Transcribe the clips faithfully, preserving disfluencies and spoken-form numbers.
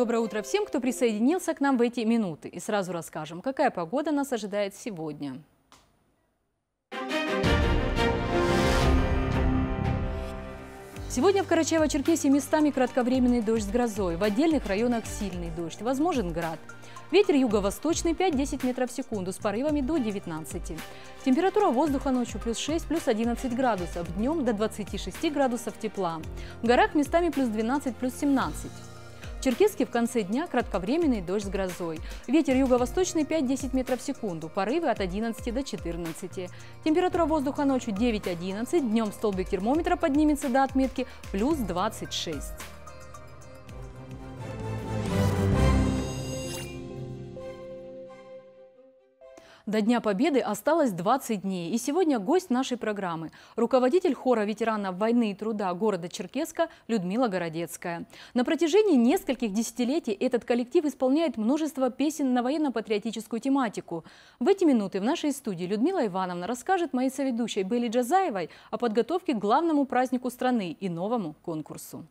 доброе утро всем, кто присоединился к нам в эти минуты. И сразу расскажем, какая погода нас ожидает сегодня. Сегодня в Карачаево-Черкесии местами кратковременный дождь с грозой. В отдельных районах сильный дождь. Возможен град. Ветер юго-восточный пять-десять метров в секунду с порывами до девятнадцати. Температура воздуха ночью плюс шесть, плюс одиннадцать градусов. Днем до двадцати шести градусов тепла. В горах местами плюс двенадцать, плюс семнадцать. В Черкесске в конце дня кратковременный дождь с грозой. Ветер юго-восточный пять-десять метров в секунду. Порывы от одиннадцати до четырнадцати. Температура воздуха ночью девять-одиннадцать. Днем столбик термометра поднимется до отметки плюс двадцать шесть. До Дня Победы осталось двадцать дней. И сегодня гость нашей программы – руководитель хора ветеранов войны и труда города Черкесска Людмила Городецкая. На протяжении нескольких десятилетий этот коллектив исполняет множество песен на военно-патриотическую тематику. В эти минуты в нашей студии Людмила Ивановна расскажет моей соведущей Белли Джазаевой о подготовке к главному празднику страны и новому конкурсу.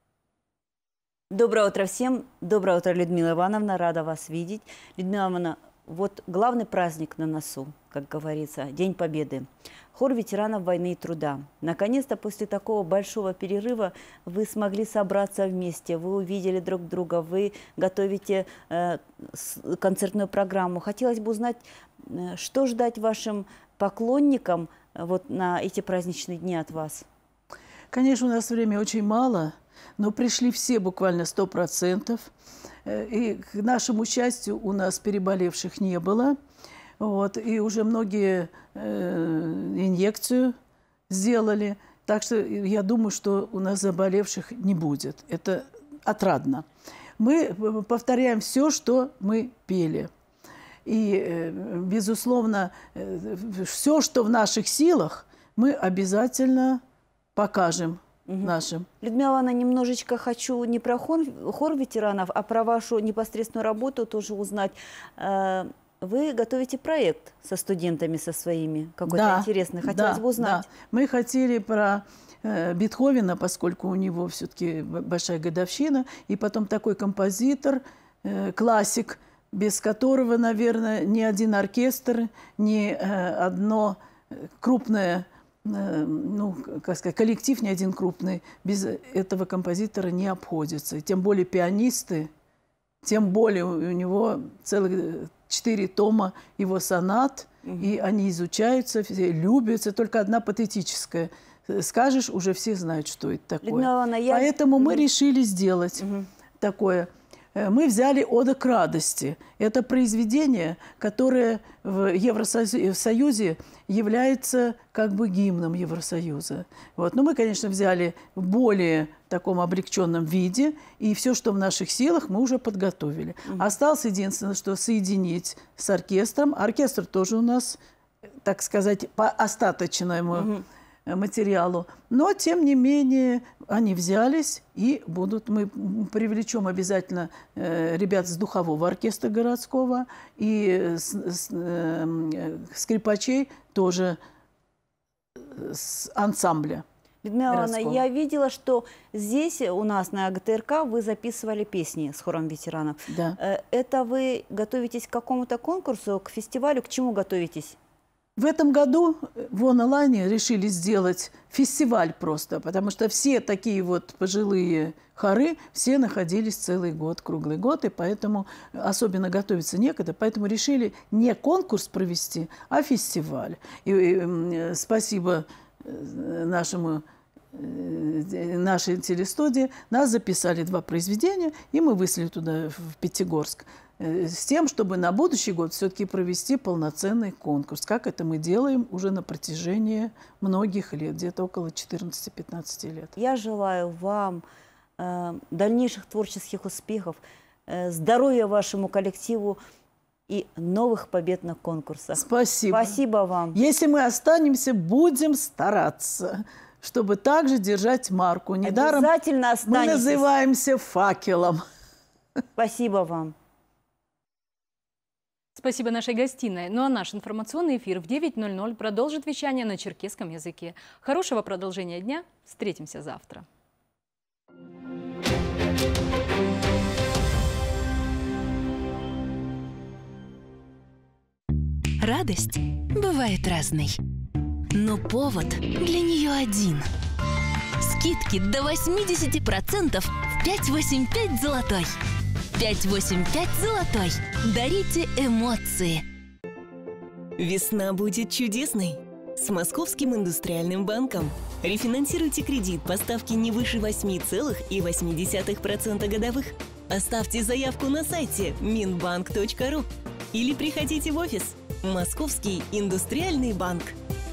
Доброе утро всем. Доброе утро, Людмила Ивановна. Рада вас видеть. Людмила Ивановна, вот главный праздник на носу, как говорится, День Победы. Хор ветеранов войны и труда. Наконец-то после такого большого перерыва вы смогли собраться вместе, вы увидели друг друга, вы готовите э, концертную программу. Хотелось бы узнать, э, что ждать вашим поклонникам э, вот на эти праздничные дни от вас? Конечно, у нас времени очень мало, но пришли все буквально сто процентов. И к нашему счастью у нас переболевших не было. Вот, и уже многие э, инъекцию сделали. Так что я думаю, что у нас заболевших не будет. Это отрадно. Мы повторяем все, что мы пели. И, безусловно, все, что в наших силах, мы обязательно покажем. Угу. Нашим. Людмила Ивановна, немножечко хочу не про хор, хор ветеранов, а про вашу непосредственную работу тоже узнать. Вы готовите проект со студентами, со своими, какой-то да, интересный. Хотелось да, бы узнать. Да. Мы хотели про э, Бетховена, поскольку у него все-таки большая годовщина, и потом такой композитор, э, классик, без которого, наверное, ни один оркестр, ни э, одно крупное ну, как сказать, коллектив ни один крупный без этого композитора не обходится. И тем более пианисты, тем более у него целых четыре тома его сонат, угу. И они изучаются, все любятся. Только одна патетическая. Скажешь, уже все знают, что это такое. Людмила, я... Поэтому угу. мы решили сделать угу. такое. Мы взяли «Ода к радости». Это произведение, которое в Евросоюзе является как бы гимном Евросоюза. Вот. Но мы, конечно, взяли в более таком облегченном виде, и все, что в наших силах, мы уже подготовили. Mm-hmm. Осталось единственное, что соединить с оркестром. Оркестр тоже у нас, так сказать, по остаточному mm-hmm. материалу. Но, тем не менее, они взялись и будут... Мы привлечем обязательно э, ребят с духового оркестра городского и с, с, э, скрипачей тоже с ансамбля. Людмила Ивановна, я видела, что здесь у нас на ГТРК вы записывали песни с хором ветеранов. Да. Это вы готовитесь к какому-то конкурсу, к фестивалю? К чему готовитесь? В этом году в онлайне решили сделать фестиваль просто, потому что все такие вот пожилые хоры, все находились целый год, круглый год, и поэтому особенно готовиться некогда. Поэтому решили не конкурс провести, а фестиваль. И, и спасибо нашему, нашей телестудии. Нас записали два произведения, и мы выслали туда, в Пятигорск, с тем, чтобы на будущий год все-таки провести полноценный конкурс. Как это мы делаем уже на протяжении многих лет, где-то около четырнадцати-пятнадцати лет. Я желаю вам э, дальнейших творческих успехов, э, здоровья вашему коллективу и новых побед на конкурсах. Спасибо. Спасибо вам. Если мы останемся, будем стараться, чтобы также держать марку. Недаром обязательно останетесь. Мы называемся факелом. Спасибо вам. Спасибо нашей гостиной. Ну а наш информационный эфир в девять ноль ноль продолжит вещание на черкесском языке. Хорошего продолжения дня. Встретимся завтра. Радость бывает разной, но повод для нее один. Скидки до восьмидесяти процентов в пять восемь пять золотой. пять восемь пять золотой. Дарите эмоции. Весна будет чудесной. С Московским индустриальным банком. Рефинансируйте кредит по ставке не выше восемь целых восемь десятых процента годовых. Оставьте заявку на сайте минбанк точка ру или приходите в офис. Московский индустриальный банк.